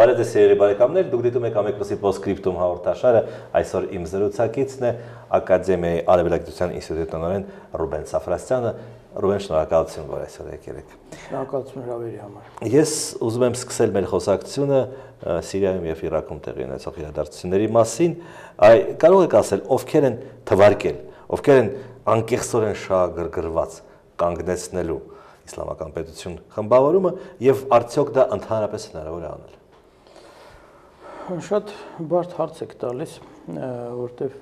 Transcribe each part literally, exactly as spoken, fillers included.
Բարև ձեզ սիրելի բարեկամներ, դուք դիտում եք Ամեկրոսի Post-Scriptum հաղորդաշարը, այսօր իմ զրուցակիցն է Ակադեմիայի Արևելագիտության ինստիտուտի տնօրեն Ռուբեն Սաֆրասյանը։ Ռուբեն, շնորհակալություն, որ այսօր եկել եք։ Շնորհակալություն հրավերի համար։ Ես ուզում եմ սկսել մեր խոսակցությունը Սիրիայում եւ Իրաքում տեղի ունեցող իրադարձությունների մասին։ Այ կարող եք ասել, ովքեր են թվարկել, ովքեր են անկեղծորեն շահագրգռված կանգնեցնելու իսլամական պետություն խմբավորումը եւ արդյոք դա ընդհանրապես հնարավոր է անել։ Շատ բարդ հարց եք տալիս, որտեվ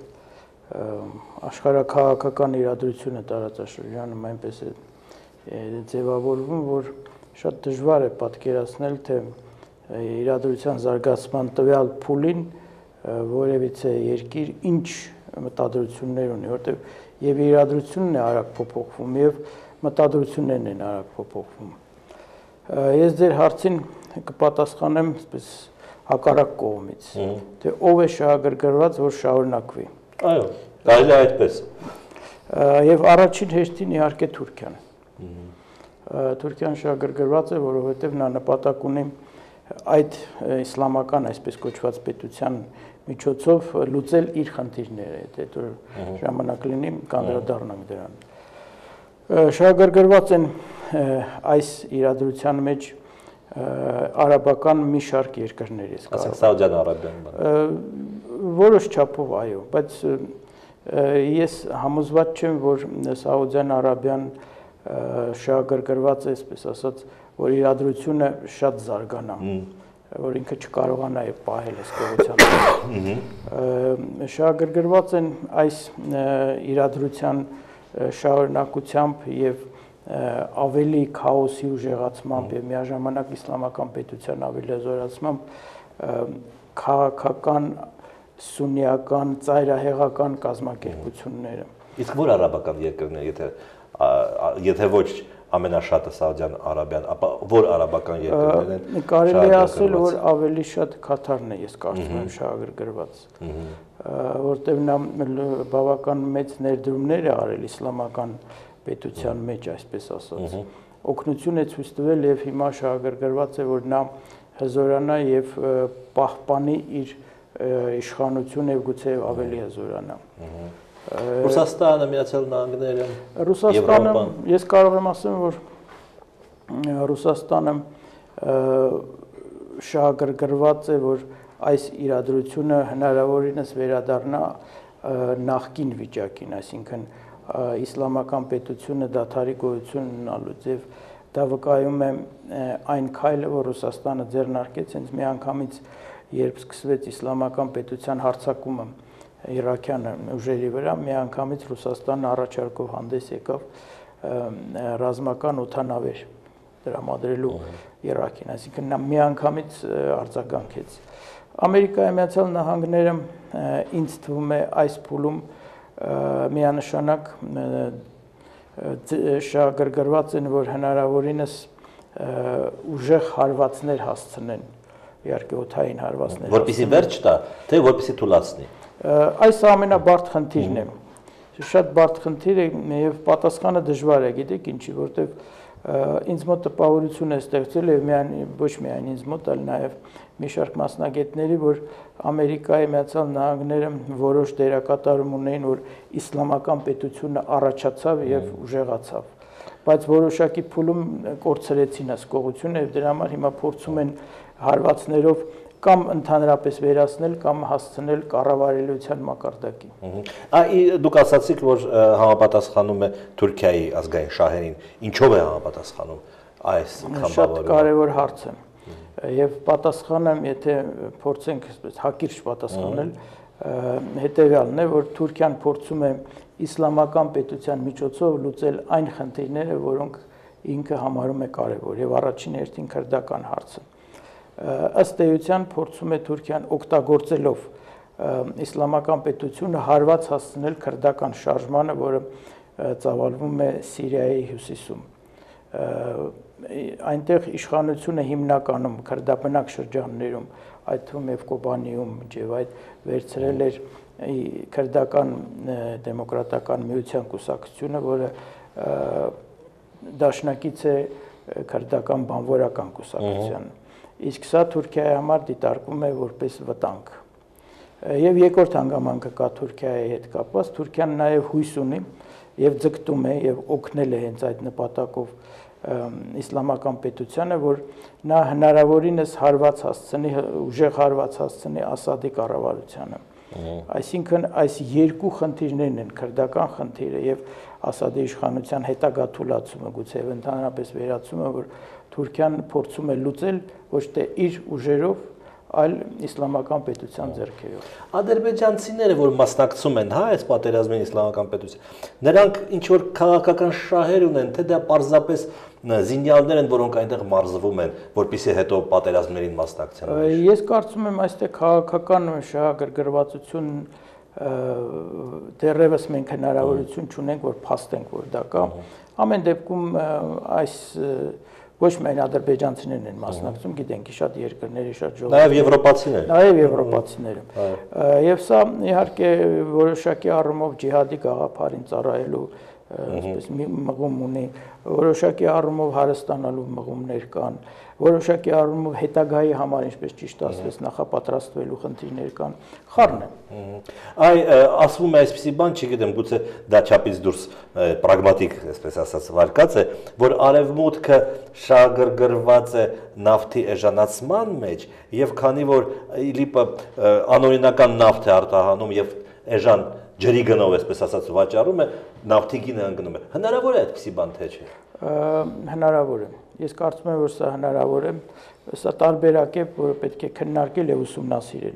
աշխարհաքաղաքական իրադրությունը տարածաշրջանում այնպես է ձևավորվում, որ շատ դժվար է պատկերացնել, թե իրադրության զարգացման տվյալ փուլին որևիցե երկիր ինչ մտադրություններ ունի, որտեվ եւ իրադրությունն է արագ փոփոխվում եւ մտադրություններն են արագ փոփոխվում։ Ես ձեր հարցին կպատասխանեմ այսպես հակառակ կողմից, թե ով է շահագրգռված, որ շարունակվի։ Այո, կարելի է այդպես։ Եվ առաջին հերթին իհարկե Թուրքիան։ Թուրքիան շահագրգռված է, որովհետև նա նպատակ ունի այդ իսլամական, այսպես կոչված պետության միջոցով լուծել իր խնդիրները, եթե ժամանակ լինի կանդրադառնանք դրան։ Շահագրգռված են այս իրադրության մեջ արաբական մի շարք երկրներ, ես ասենք Սաուդյան Արաբիան։ Որոշ չափով այո, բայց ես համոզված չեմ, որ Սաուդյան Արաբիան շահագրգռված է, այսպես ասած, որ իրադրությունը շատ զարգանա, որ ինքը չկարողանա եւ պահել այս կողմությամբ։ Շահագրգռված են այս իրադրության շարունակությամբ եւ ավելի քաոսի ուժեղացմամբ եւ միաժամանակ իսլամական պետության ավելի զորացմամբ քաղաքական, սուննիական, ծայրահեղական կազմակերպությունները։ Իսկ որ արաբական երկրներ, եթե եթե ոչ ամենաշատը Սաուդյան Արաբիան, ապա որ արաբական երկրներն են։ Կարելի է ասել, որ ավելի շատ Կատարն է, ես կարծում եմ, շահագրգռված, որտեղ նա բավական մեծ ներդրումներ է արել իսլամական պետության մեջ, այսպես ասած։ Օգնություն է ցույց տվել եւ հիմա շահագրգռված է, որ նա հզորանա եւ պահպանի իր իշխանությունը եւ գուցե ավելի հզորանա։ Ռուսաստանը, Միացյալ Նահանգները, Ռուսաստանը, ես կարող եմ ասեմ, որ Ռուսաստանը շահագրգռված է, որ այս իրադրությունը հնարավորինս վերադառնա նախկին վիճակին, այսինքն իսլամական պետությունը դադարի գոյություն ունենալուց եւ դա վկայում է այն քայլը, որ Ռուսաստանը ձեռնարկեց հենց միանգամից, երբ սկսվեց իսլամական պետության հարձակումը Իրաքյան ուժերի վրա, միանգամից Ռուսաստանը առաջարկով հանդես եկավ ռազմական օդանավեր տրամադրելու Իրաքին, այսինքն նա միանգամից արձագանքեց։ Ամերիկայի Միացյալ Նահանգները ինձ թվում է այս փուլում միանշանակ շահագրգռված են, որ հնարավորինս ուժեղ հարվածներ հասցնեն, իհարկե օդային հարվածներ։ Որպեսզի վերջ տա, թե որպեսզի թուլացնի։ Այս ամենաբարդ խնդիրն է, շատ բարդ խնդիր է եւ պատասխանը դժվար է, գիտեք ինչի, որտեվ ինձ մոտ տպավորություն է ստեղծել եւ միայն ոչ միայն ինձ մոտ, այլ նաեւ մի շարք մասնագետների, որ Ամերիկայի Միացյալ Նահանգները որոշ դերակատարում ունեին, որ իսլամական պետությունը առաջացավ եւ ուժեղացավ, բայց որոշակի փուլում կորցրեցին այս կողությունը եւ դրա համար հիմա փորձում են հարվածներով կամ ընդհանրապես վերացնել կամ հասցնել կառավարելիության մակարդակի։ Այ դուք ասացիք, որ համապատասխանում է Թուրքիայի ազգային շահերին, ինչով է համապատասխանում այս խմբավորումը։ Շատ կարևոր հարց է։ Եվ պատասխանը, եթե փորձենք հակիրճ պատասխանել, հետեւյալն է, որ Թուրքիան փորձում է իսլամական պետության միջոցով լուծել այն խնդիրները, որոնք ինքը համարում է կարևոր, եւ առաջին հերթին քրդական հարցը։ Ըստ էության փորձում է Թուրքիան օգտագործելով իսլամական պետությունը հարված հասցնել քրդական շարժմանը, որը ծավալվում է Սիրիայի հյուսիսում։ Այնտեղ իշխանությունը հիմնականում քրդաբնակ շրջաններում, այդ թվում եւ Կոբանիում եւ այդ վերցրել էր քրդական դեմոկրատական միության կուսակցությունը, որը դաշնակից է քրդական բանվորական կուսակցության։ իսկ սա Թուրքիայի համար դիտարկվում է որպես վտանգ։ Եվ երկրորդ հանգամանքը կա Թուրքիայի հետ կապված, Թուրքիան նաև հույս ունի եւ ձգտում է եւ օգնել է հենց այդ նպատակով իսլամական պետությանը, որ նա հնարավորինս հարված հասցնի, ուժեղ հարված հասցնի Ասադի կառավարությանը։ Այսինքն այս երկու խնդիրներն են քրդական խնդիրը եւ Ասադի իշխանության հետագա թուլացումը, գուցե ընդհանրապես վերացումը, որ Թուրքիան փորձում է լուծել ոչ թե իր ուժերով, այլ իսլամական պետության ձեռքերով։ Ադրբեջանցիները, որ մասնակցում են, հա, այս պատերազմին իսլամական պետության, նրանք ինչ որ քաղաքական շահեր ունեն, թե դա պարզապես զինյալներ են, որոնք այնտեղ մարզվում են, որպեսզի հետո պատերազմներին մասնակցեն։ Ես կարծում եմ, այստեղ քաղաքական շահագրգռվածություն դեռևս մենք հնարավորություն չունենք, որ փաստենք, որ դա կա։ Ամեն դեպքում այս ոչ միայն ադրբեջանցիներն են մասնակցում, գիտենք, շատ երկրների, շատ ժողովուրդներ։ Նաև եվրոպացիներ։ Նաև եվրոպացիները։ Եվ սա իհարկե որոշակի առումով ջիհադի գաղափարին ծառայելու այսպես մի մղում ունի, որոշակի առումով հարստանալու մղումներ կան, որոշակի առումով հետագայի համար, ինչպես ճիշտ ասվեց, նախապատրաստվելու խնդիրներ կան, խառն է։ Այ ասվում է այսպիսի բան, չգիտեմ, գուցե դա չափից դուրս պրագմատիկ, այսպես ասած, վարկած է, որ արևմուտքը շահագրգռված է նավթի էժանացման մեջ, եւ քանի որ ԻԼԻՊ-ը անօրինական նավթ է արտահանում եւ էժան ջրի գնով, այսպես ասած, վաճառում է, նավթի գինը ընկնում է։ Հնարավոր է այդպիսի բան, թե չէ։ Հնարավոր է։ Ես կարծում եմ, որ սա հնարավոր է, սա տարբերակ է, որը պետք է քննարկել եւ ուսումնասիրել։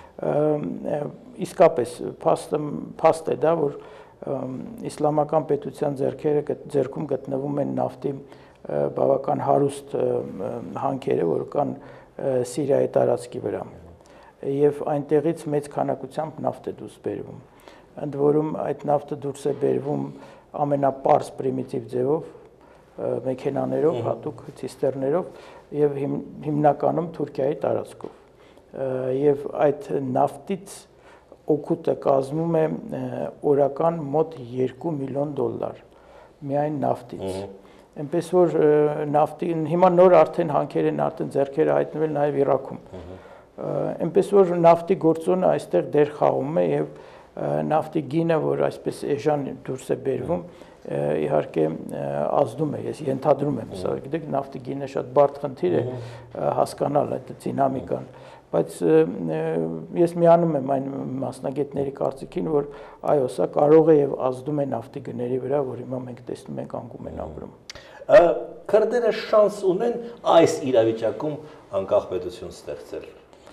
Իսկապես փաստ է դա, որ իսլամական պետության ձեռքերը ձեռքում գտնվում են նավթի բավական հարուստ հանքերը, որ կան Սիրիայի տարածքի վրա, եւ այնտեղից մեծ քանակությամբ նավթ է դուրս բերվում։ Ընդ որում այդ նավթը դուրս է բերվում ամենապարզ պրիմիտիվ ձևով, մեքենաներով, հատուկ ցիստերներով եւ հիմնականում Թուրքիայի տարածքով։ Եվ այդ նավթից օգուտը կազմում է օրական մոտ երկու միլիոն դոլար միայն նավթից։ Այնպես որ նավթի հիմա նոր արդեն հանքեր են արդեն ձեռքերը հայտնվել նաեւ Իրաքում։ Այնպես որ նավթի գործոնը այստեղ դեր խաղում է եւ նավթի գինը, որ այսպես էժան դուրս է բերվում, իհարկե ազդում է, ես ենթադրում եմ, սա գիտեք, նավթի գինը շատ բարդ խնդիր է հասկանալ այդ դինամիկան, բայց ես միանում եմ այն մասնագետների կարծիքին, որ այո, սա կարող է եւ ազդում է նավթի գների վրա, որ հիմա մենք տեսնում ենք անկում են ապրում։ Քրդերը շանս ունեն այս իրավիճակում անկախ պետություն ստեղծել։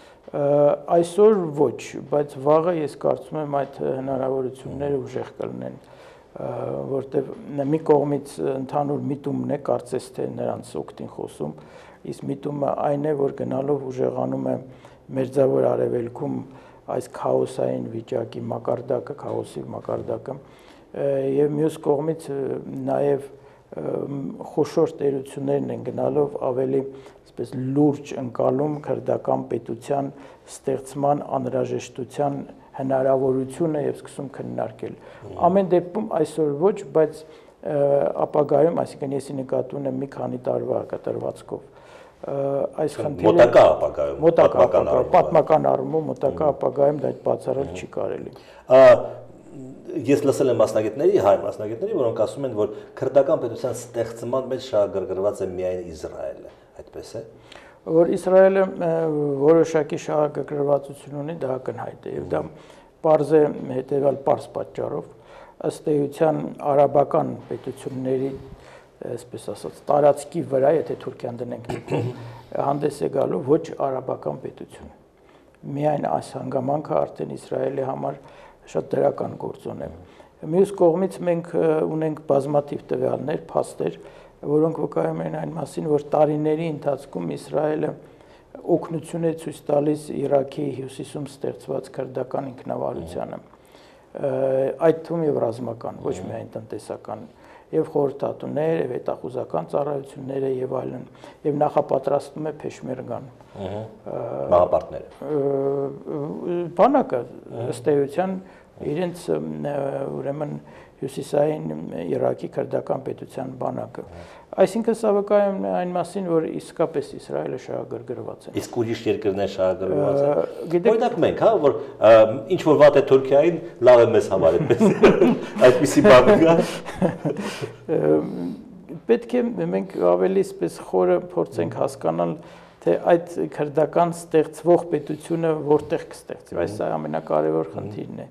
Այսօր ոչ, բայց վաղը ես կարծում եմ այդ հնարավորությունները ուժեղ կլինեն, որտեղ մի կողմից ընդհանուր միտումն է, կարծես թե նրանց օգտին խոսում, իսկ միտումը այն է, որ գնալով ուժեղանում է Մերձավոր Արևելքում այս քաոսային վիճակի մակարդակը, քաոսի մակարդակը, եւ մյուս կողմից նաեւ խոշոր տերություններն են գնալով ավելի այսպես լուրջ ընկալում քրդական պետության ստեղծման անհրաժեշտության հնարավորությունը եւ սկսում քննարկել։ Ամեն դեպքում այսօր ոչ, բայց ապագայում, այսինքն ես նկատի ունեմ մի քանի տարվա կտրվածքով այս խնդիրը մոտակա ապագայում, պատմական առումով, պատմական առումով մոտակա ապագայում դա բացառել չի կարելի։ Ես լսել եմ մասնագետների, հայ մասնագետների, որոնք ասում են, որ քրդական պետության ստեղծման մեջ շահագրգռված է միայն Իսրայելը, այդպես է։ Որ Իսրայելը որոշակի շահագրգռվածություն ունի, դա ակնհայտ է, եւ դա պարզ է հետեւյալ պարզ պատճառով, ըստ էության արաբական պետությունների, այսպես ասած, տարածքի վրա, եթե Թուրքիան դնենք դեպքում, հանդես է գալու ոչ արաբական պետություն։ Միայն այս հանգամանքը արդեն Իսրայելի համար շատ դրական գործոն է։ Մյուս կողմից մենք ունենք բազմաթիվ տվյալներ, փաստեր, որոնք վկայում են այն մասին, որ տարիների ընթացքում Իսրայելը օգնություն է ցույց տալիս Իրաքի հյուսիսում ստեղծված քրդական ինքնավարությանը, այդ թվում եւ ռազմական, ոչ միայն տնտեսական, եւ խորհրդատուներ, եւ հետախուզական ծառայությունները եւ այլն, եւ նախապատրաստում է Փեշմերգան։ Մահապարտները։ Բանակը ըստ էության իրենց ուրեմն հյուսիսային Իրաքի քրդական պետության բանակը։ Այսինքն սա վկայում է այն մասին, որ իսկապես Իսրայելը շահագրգռված է։ Իսկ ուրիշ երկրներ շահագրգռված են։ Օրինակ մենք, հա, որ ինչ որ վատ է Թուրքիային, լավ է մեզ համար այդպես։ Այդպիսի բան կա։ Պետք է մենք ավելի սպես խորը փորձենք հասկանալ, թե այդ քրդական ստեղծվող պետությունը որտեղ կստեղծվի։ Այս սա ամենակարևոր խնդիրն է։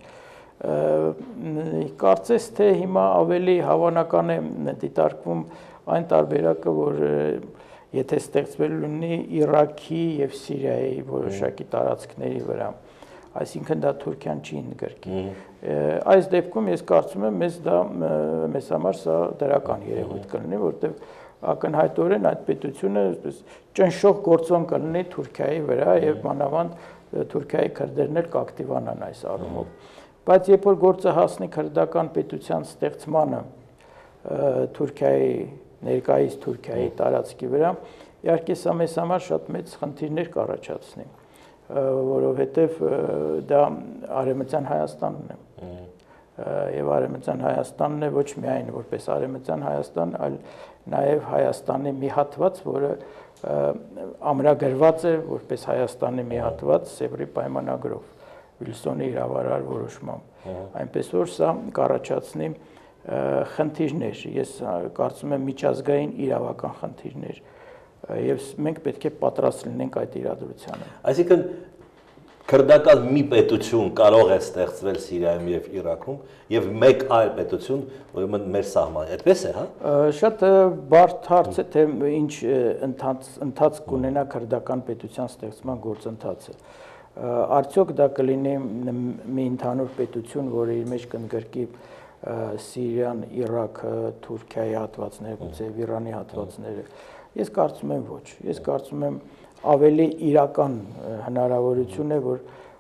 Կարծես թե հիմա ավելի հավանական է դիտարկվում այն տարբերակը, որ եթե ստեղծվել լինի Իրաքի եւ Սիրիայի որոշակի տարածքների վրա, այսինքն դա Թուրքիան չի ընդգրկի։ Այս դեպքում ես կարծում եմ մեզ դա մեզ համար սա դրական երևույթ կլինի, որտեղ ակնհայտորեն այդ պետությունը այսպես ճնշող գործոն կլինի Թուրքիայի վրա եւ մանավանդ Թուրքիայի քրդերն էլ կակտիվանան այս առումով։ Բայց երբ որ գործը հասնի քրդական պետության ստեղծմանը Թուրքիայի ներկայիս Թուրքիայի տարածքի վրա, իհարկե սա մեզ համար շատ մեծ խնդիրներ կառաջացնի, որովհետև դա Արևմտյան Հայաստանն է։ Եվ Արևմտյան Հայաստանն է ոչ միայն որպես Արևմտյան Հայաստան, այլ նաև Հայաստանի մի հատված, որը ամրագրված է որպես Հայաստանի մի հատված Սևրի պայմանագրով, Վիլսոնի իրավարար որոշմամբ։ Այնպես որ սա կառաջացնի խնդիրներ, ես կարծում եմ միջազգային իրավական խնդիրներ, եւ մենք պետք է պատրաստ լինենք այդ իրադրությանը։ Այսինքն քրդական մի պետություն կարող է ստեղծվել Սիրիայում եւ Իրաքում եւ մեկ այլ պետություն, ուրեմն մեր սահմանը, այդպես է, հա։ Շատ բարդ հարց է, թե ինչ ընթացք կունենա քրդական պետության ստեղծման գործընթացը։ Արդյոք դա կլինի մի ընդհանուր պետություն, որը իր մեջ կընդգրկի Սիրիան, Իրաքը, Թուրքիայի հատվածները, գուցե Իրանի հատվածները։ Ես կարծում եմ ոչ։ Ես կարծում եմ ավելի իրական հնարավորություն է, որ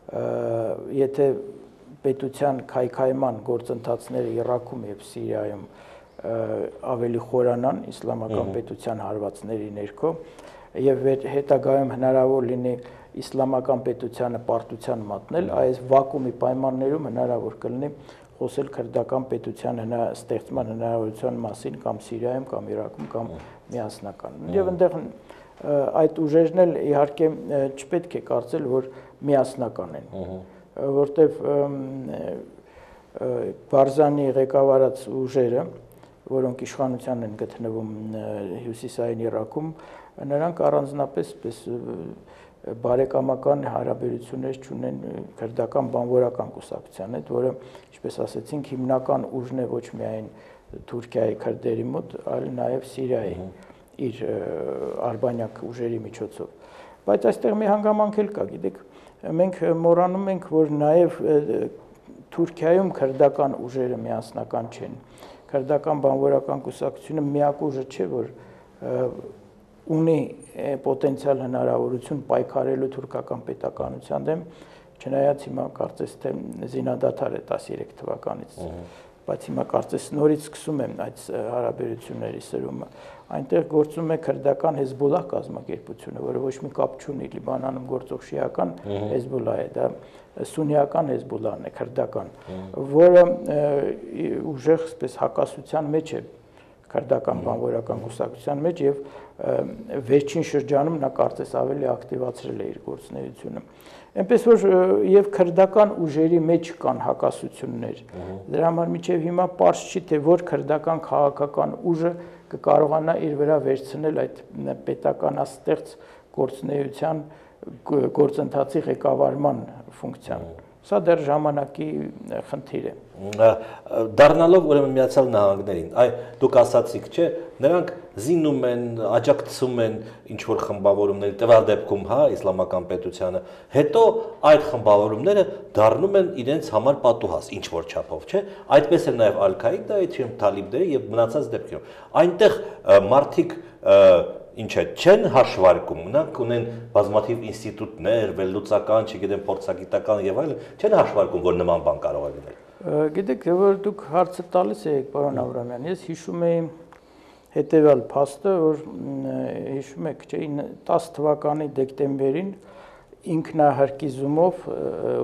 եթե պետության քայքայման գործընթացները Իրաքում եւ Սիրիայում ավելի խորանան իսլամական պետության հարվածների ներքո եւ հետագայում հնարավոր լինի իսլամական պետությանը պարտության մատնել, այս վակուումի պայմաններում հնարավոր կլինի խոսել քրդական պետության ստեղծման հնարավորության մասին կամ Սիրիայում, կամ Իրաքում, կամ միասնական։ Եվ այնտեղ այդ ուժերն էլ իհարկե չպետք է կարծել, որ միասնական են, որտեվ Բարզանի ղեկավարած ուժերը, որոնք իշխանության են գտնվում հյուսիսային Իրաքում, նրանք առանձնապես բարեկամական հարաբերություններ չունեն քրդական բանվորական կուսակցության հետ, որը, ինչպես ասեցինք, հիմնական ուժն է ոչ միայն Թուրքիայի քրդերի մոտ, այլ նաև Սիրիայի իր արբանյակ ուժերի միջոցով։ Բայց այստեղ մի հանգամանք էլ կա, գիտեք, մենք մոռանում ենք, որ նաև Թուրքիայում քրդական ուժերը միասնական չեն։ Քրդական բանվորական կուսակցությունը միակ ուժը չէ, որ ունի պոտենցիալ հնարավորություն պայքարելու թուրքական պետականության դեմ, չնայած հիմա կարծես թե զինադադար է տասներեք թվականից, բայց հիմա կարծես նորից սկսում են այդ հարաբերությունների սրումը։ Այնտեղ գործում է քրդական Հեզբոլլահ կազմակերպությունը, որը ոչ մի կապ չունի Լիբանանում գործող շիական Հեզբոլլահ է, դա սուննիական Հեզբոլլահն է, քրդական, որը ուժեղ այսպես հակասության մեջ է քրդական բանվորական կուսակցության մեջ եւ վերջին շրջանում նա կարծես ավելի ակտիվացրել է իր գործունեությունը։ Այնպես որ եւ քրդական ուժերի մեջ կան հակասություններ։ Դրա համար միջև հիմա պարզ չի թե որ քրդական քաղաքական ուժը կկարողանա իր վրա վերցնել այդ պետականաստեղծ գործունեության գործընթացի ղեկավարման ֆունկցիան։ Սա դեռ ժամանակի խնդիր է։ Դառնալով ուրեմն Միացյալ Նահանգներին, այ դուք ասացիք, չէ, նրանք զինում են, աջակցում են ինչ որ խմբավորումների, տվյալ դեպքում, հա, իսլամական պետությանը, հետո այդ խմբավորումները դառնում են իրենց համար պատուհաս, ինչ որ չափով, չէ, այդպես է նաև Ալ-Քաիդայի, Թալիբների եւ մնացած դեպքերում։ Այնտեղ մարդիկ ինչ է, չեն հաշվարկում, նրանք ունեն բազմաթիվ ինստիտուտներ, վերլուծական, չգիտեմ, փորձագիտական եւ այլն, չեն հաշվարկում, որ նման բան կարող է լինել։ Գիտեք, որ դուք հարցը տալիս եք, պարոն Աբրամյան, ես հիշում եի հետեւյալ փաստը, որ հիշում եք, չէ, տասը թվականի դեկտեմբերին ինքնահարկիզումով մի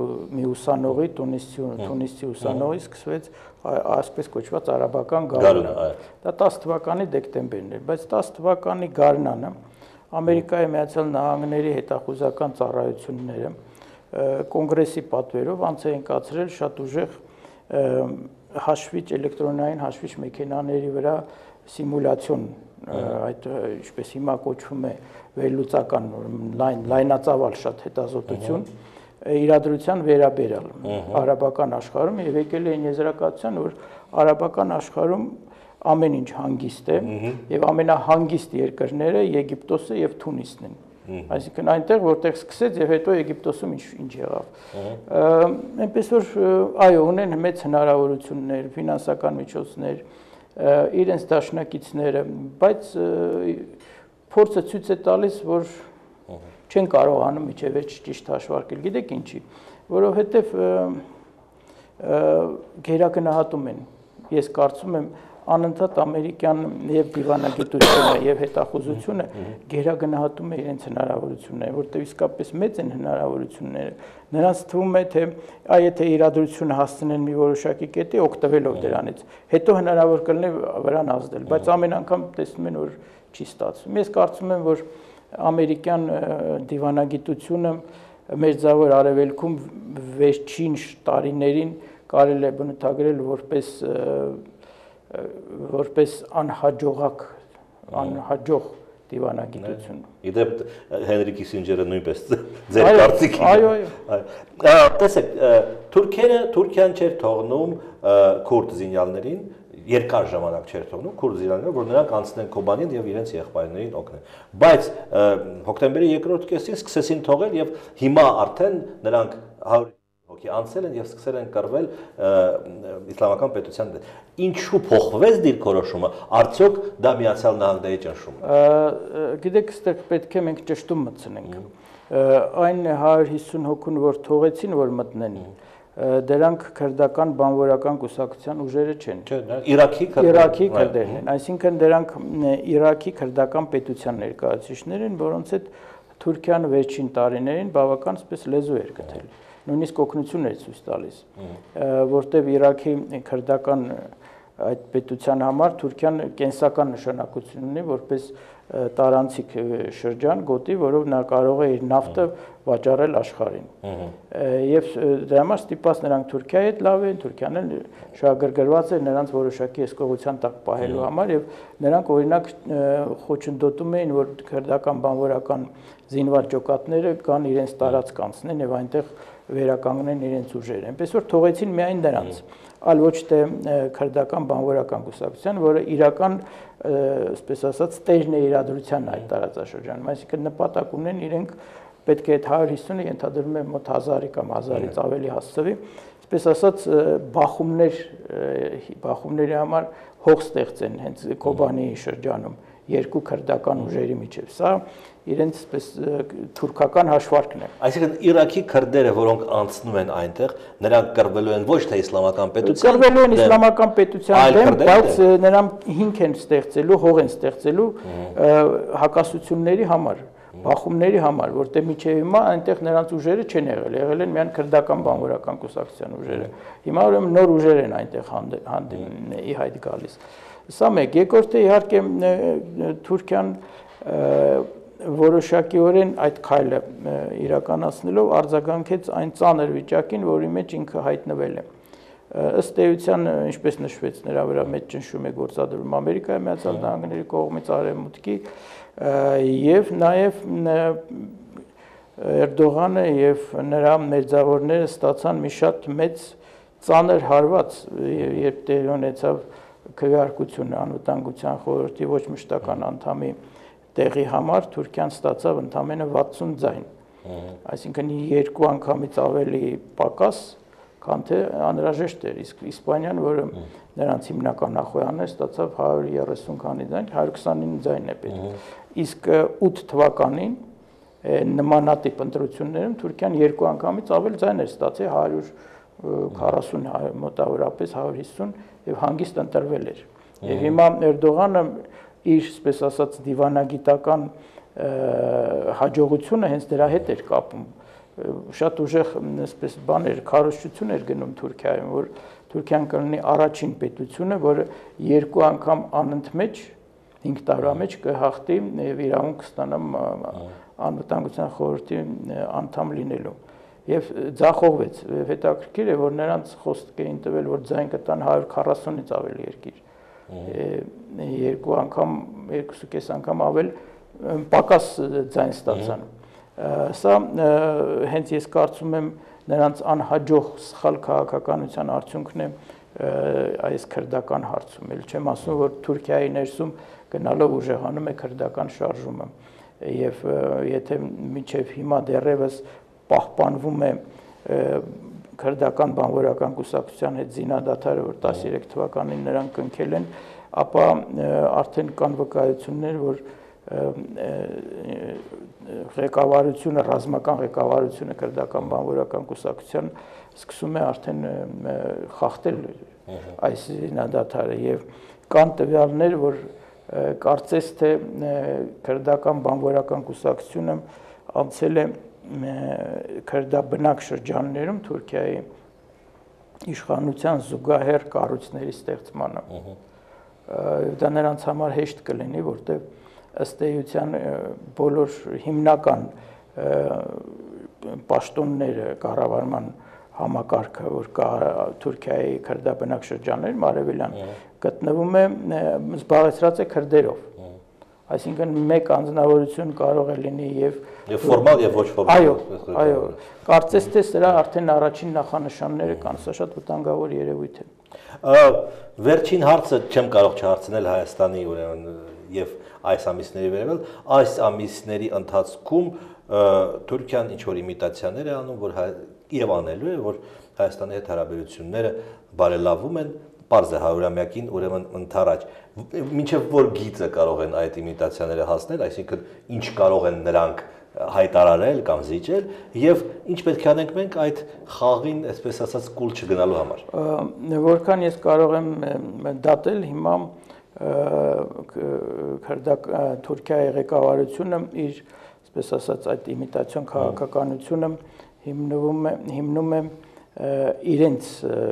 մի ուսանողի, Թունիսի ուսանողի սկսվեց այսպես կոչված արաբական գարնանը։ Դա տասը թվականի դեկտեմբերն էր, բայց տասը թվականի գարնանը Ամերիկայի Միացյալ Նահանգների հետախուզական ծառայությունները կոնգրեսի պատվերով անց էին կացրել շատ ուժեղ հաշվիչ էլեկտրոնային հաշվիչ մեքենաների վրա սիմուլյացիոն, այդ ինչպես հիմա կոչվում է վերլուծական լայնածավալ շատ հետազոտություն իրադրության վերաբերյալ արաբական աշխարհում եւ եկել էին եզրակացության, որ արաբական աշխարհում ամեն ինչ հանգիստ է եւ ամենահանգիստ երկրները Եգիպտոսը եւ Թունիսն են։ Այսինքն այնտեղ որտեղ սկսեց եւ հետո Եգիպտոսում ինչ ինչ եղավ։ Այնպես որ այո, ունեն մեծ հնարավորություններ, ֆինանսական միջոցներ, իրենց դաշնակիցները, բայց փորձը ցույց է տալիս, որ չեն կարողանում միջև վերջ ճիշտ հաշվարկել։ Գիտեք ինչի, որովհետեւ գերագնահատում են։ Ես կարծում եմ անընդհատ ամերիկյան եւ դիվանագիտությունը եւ հետախուզությունը գերագնահատում է իրենց հնարավորությունները, որտեղ իսկապես մեծ են հնարավորությունները։ Նրանց թվում է, թե այ եթե իրադրությունը հասցնեն մի որոշակի կետի, օգտվելով դրանից, հետո հնարավոր կլինի վրան ազդել, բայց ամեն անգամ տեսնում են, որ չի ստացվում։ Ես կարծում եմ, որ ամերիկյան դիվանագիտությունը Մերձավոր Արևելքում վերջին տարիներին կարելի է բնութագրել որպես որպես անհաջողակ, անհաջող դիվանագիտություն։ Իդեպ Հենրի Քիսինջերը նույնպես ձեր կարծիքին։ Այո, այո։ Տեսեք, Թուրքիանը Թուրքիան չէր թողնում քուրդ զինյալներին, երկար ժամանակ չէր թողնում քուրդ զինյալներին, որ նրանք անցնեն Կոբանին եւ իրենց եղբայրներին օգնեն։ Բայց հոկտեմբերի երկրորդ կեսին սկսեցին թողել եւ հիմա արդեն նրանք հարյուր հոգի անցել են եւ սկսել են կռվել իսլամական պետության դեմ։ Ինչու փոխվեց դիրքորոշումը, արդյոք դա Միացյալ Նահանգների ճնշումն է։ Գիտեք, այստեղ պետք է մենք ճշտում մտցնենք։ Այն հարյուր հիսուն հոգուն, որ թողեցին, որ մտնեն, դրանք քրդական բանվորական կուսակցության ուժերը չեն։ Իրաքի Իրաքի քրդերն են, այսինքն դրանք Իրաքի քրդական պետության ներկայացուցիչներ են, որոնց հետ Թուրքիան վերջին տարիներին բավական սպես լեզու էր գտել։ Նույնիսկ օգնություն էր ցույց տալիս, որտեղ Իրաքի քրդական այդ պետության համար Թուրքիան կենսական նշանակություն ունի, որպես տարանցիկ շրջան, գոտի, որով նա կարող է իր նավթը վաճառել աշխարհին։ Եվ դրա համար ստիպված նրանք Թուրքիայի հետ լավ են, Թուրքիան էլ շահագրգռված է նրանց որոշակի հսկողության տակ պահելու համար, եւ նրանք օրինակ խոչընդոտում էին, որ քրդական բանվորական զինված ջոկատները կան իրենց տարածք անցնեն եւ այնտեղ վերականգնեն իրենց ուժերը։ Այնպես որ թողեցին միայն նրանց, այլ ոչ թե քրդական բանվորական կուսակցության, որը իրական, այսպես ասած, տերն է իրադրության այդ տարածաշրջանում, այսինքն նպատակ ունեն իրենք պետք է այդ հարյուր հիսունը ենթադրում է մոտ հազարի կամ հազարից ավելի հասցվի, այսպես ասած, բախումներ, բախումների համար հող ստեղծեն հենց Կոբանի շրջանում երկու քրդական ուժերի միջև։ Սա իրենց այսպես թուրքական հաշվարկն է։ Այսինքն Իրաքի քրդերը, որոնք անցնում են այնտեղ, նրանք կռվելու են ոչ թե իսլամական պետության, կռվելու են իսլամական պետության դեմ, բայց նրանք հիմք են ստեղծելու, հող են ստեղծելու հակասությունների համար, բախումների համար, որտեղ միջև հիմա այնտեղ նրանց ուժերը չեն եղել, եղել են միայն քրդական բանվորական կուսակցության ուժերը։ Հիմա ուրեմն նոր ուժեր են այնտեղ ի հայտ գալիս։ Սա մեկ, երկրորդը իհարկե Թուրքիան որոշակիորեն այդ քայլը իրականացնելով արձագանքեց այն ծանր վիճակին, որի մեջ ինքը հայտնվել է։ Ըստ էության, ինչպես նշվեց, նրա վրա մեծ ճնշում է գործադրվում Ամերիկայի Միացյալ Նահանգների կողմից, Արևմուտքի եւ նաեւ Էրդողանը եւ նրա մերձավորները ստացան մի շատ մեծ ծանր հարված, երբ տեղի ունեցավ քվեարկությունը անվտանգության խորհրդի ոչ մշտական անդամի տեղի համար Թուրքիան ստացավ ընդամենը վաթսուն ձայն, այսինքն երկու անգամից ավելի պակաս, քան թե անհրաժեշտ էր, իսկ Իսպանիան, որը նրանց հիմնական նախոյանն էր, ստացավ հարյուր երեսուն քանի ձայն, հարյուր քսանինը ձայն է պետք։ Իսկ ութ թվականին նմանատիպ ընտրություններում Թուրքիան երկու անգամից ավելի ձայն էր ստացել, հարյուր քառասուն, մոտավորապես հարյուր հիսուն եւ հանգիստ ընտրվել էր։ Եվ հիմա Էրդողանը իր, այսպես ասած, դիվանագիտական հաջողությունը հենց դրա հետ էր կապում, շատ ուժեղ այսպես բաներ քարոզչություն էր գնում Թուրքիայում, որ Թուրքիան կլինի առաջին պետությունը, որը երկու անգամ անընդմեջ հինգ տարվա մեջ կհաղթի եւ իրավունք կստանա անվտանգության խորհրդի անդամ լինելու։ Եվ ձախողվեց, հետաքրքիր է, որ նրանց խոսք էին տվել, որ ձայն կտան հարյուր քառասունից ավել երկիր, երկու անգամ, երկուսուկես անգամ ավել պակաս ձայն ստացան։ Սա հենց ես կարծում եմ նրանց անհաջող սխալ քաղաքականության արդյունքն է այս քրդական հարցում, էլ չեմ ասում, որ Թուրքիայի ներսում գնալով ուժեղանում է քրդական շարժումը, եւ եթե մինչև հիմա դեռևս պահպանվում է քրդական բանվորական կուսակցության հետ զինադադարը, որ տասներեք թվականին նրանք կնքել են, ապա արդեն կան վկայություններ, որ ղեկավարությունը, ռազմական ղեկավարությունը քրդական բանվորական կուսակցության սկսում է արդեն խախտել այս զինադադարը եւ կան տվյալներ, որ կարծես թե քրդական բանվորական կուսակցությունը անցել է քրդաբնակ շրջաններում Թուրքիայի իշխանության զուգահեռ կառույցների ստեղծմանը։ Դա նրանց համար հեշտ կլինի, որտեղ ըստ էության բոլոր հիմնական պաշտոնները կառավարման համակարգը, որ կա Թուրքիայի քրդաբնակ շրջաններում արևելյան, գտնվում է զբաղեցրած է քրդերով։ Այսինքն մեկ անձնավորություն կարող է լինի եւ եւ ֆորմալ եւ ոչ ֆորմալ։ Այո, այո, կարծես թե սրա արդեն առաջին նախանշանները կան, սա շատ վտանգավոր երևույթ է։ Վերջին հարցը չեմ կարող չհարցնել Հայաստանի ուրեմն եւ այս ամիսների վերաբերյալ, այս ամիսների ընթացքում Թուրքիան ինչ որ իմիտացիաներ է անում, որ եւ անելու է, որ Հայաստանի հետ հարաբերությունները բարելավում են, պարզ է հարյուրամյակին ուրեմն ընթառաջ, մինչև որ գիծը կարող են այդ իմիտացիաները հասնել, այսինքն ինչ կարող են նրանք հայտարարել կամ զիջել եւ ինչ պետք է անենք մենք այդ խաղին, այսպես ասած, կուլ չգնալու համար։ Որքան ես կարող եմ դատել հիմա քրդակ Թուրքիայի ղեկավարությունը իր, այսպես ասած, այդ իմիտացիոն քաղաքականությունը հիմնվում է հիմնում է իրենց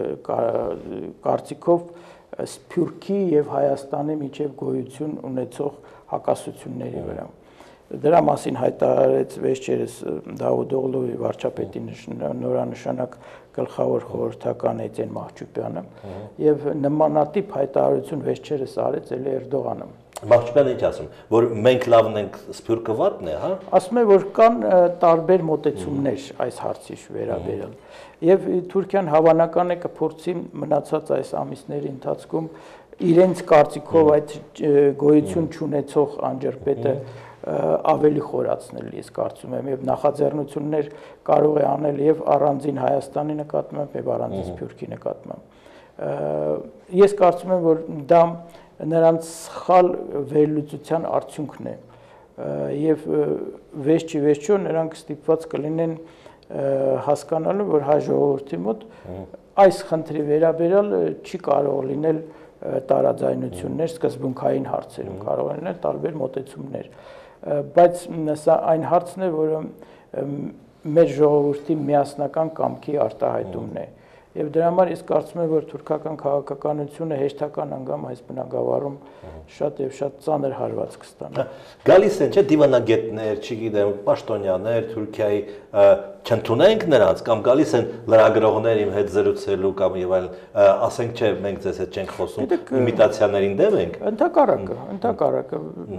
կարծիքով Սփյուռքի եւ Հայաստանի միջև գոյություն ունեցող հակասությունների վրա։ Դրա մասին հայտարարեց վերջերս Դավուդ Օղլուի վարչապետի նորանշանակ գլխավոր խորհրդական Էծեն Մահչուպյանը եւ նմանատիպ հայտարարություն վերջերս արեց Էլի Էրդողանը։ Մահչուպյանը ինչ ասում, որ մենք լավն ենք, Սփյուռքը վատն է, հա։ Ասում է, որ կան տարբեր մոտեցումներ այս հարցի վերաբերյալ եւ Թուրքիան հավանական է կփորձի մնացած այս ամիսների ընթացքում իրենց կարծիքով այդ գոյություն չունեցող անջրպետը ավելի խորացնել, ես կարծում եմ, եւ նախաձեռնություններ կարող է անել եւ առանձին Հայաստանի նկատմամբ եւ առանձին Սփյուռքի նկատմամբ։ Ես կարծում եմ, որ դա նրանց սխալ վերլուծության արդյունքն է եւ վերջի վերջո նրանք ստիպված կլինեն հասկանալու, որ հայ ժողովրդի մոտ այս խնդրի վերաբերյալ չի կարող լինել տարաձայնություններ սկզբունքային հարցերում, կարող են լինել տարբեր մոտեցումներ, բայց սա այն հարցն է, որը մեր ժողովրդի միասնական կամքի արտահայտումն է։ Եվ դրա համար ես կարծում եմ, որ թուրքական քաղաքականությունը հեշտական անգամ այս բնակավարում շատ եւ շատ ծանր հարված կստանա։ Գալիս են, չէ՞, դիվանագետներ, չգիտեմ, պաշտոնյաներ Թուրքիայի, չընդունենք նրանց կամ գալիս են լրագրողներ իմ հետ զրուցելու կամ եւ այլն, ասենք չէ, մենք ձեզ հետ չենք խոսում, իմիտացիաներին դեմ ենք։ Ընդհակառակը, ընդհակառակը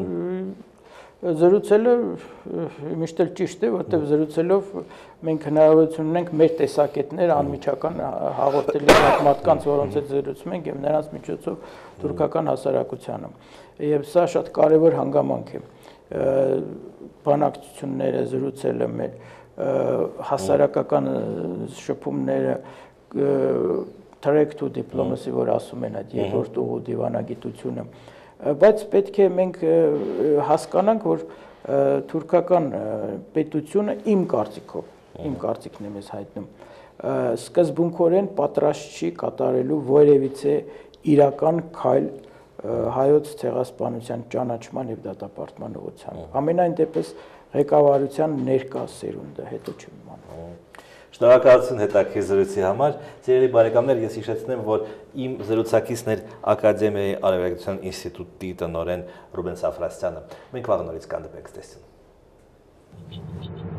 զրուցելը միշտ էլ ճիշտ է, որտեղ զրուցելով մենք հնարավորություն ունենք մեր տեսակետներ անմիջական հաղորդել այդ մարդկանց, որոնց հետ զրուցում ենք եւ նրանց միջոցով թուրքական հասարակությանը։ Եվ սա շատ կարեւոր հանգամանք է։ Բանակցությունները զրուցելը մեր հասարակական շփումները track to diplomacy, որ ասում են այդ երկրորդ ուղու դիվանագիտությունը, բայց պետք է մենք հասկանանք, որ թուրքական պետությունը իմ կարծիքով, իմ կարծիքն եմ ես հայտնում, սկզբունքորեն պատրաստ չի կատարելու որևիցե իրական քայլ հայոց ցեղասպանության ճանաչման եւ դատապարտման ուղղությամբ։ Ամենայն դեպս ղեկավարության ներկա սերունդը հետո չիմանա։ Շնորհակալություն հետաքրքիր զրույցի համար։ Սիրելի բարեկամներ, ես հիշեցնեմ, որ իմ զրուցակիցն էր Ակադեմիայի Արևելագիտության ինստիտուտի տնօրեն Ռուբեն Սաֆրասյանը։ Մենք վաղ նորից կհանդիպենք, տեսություն։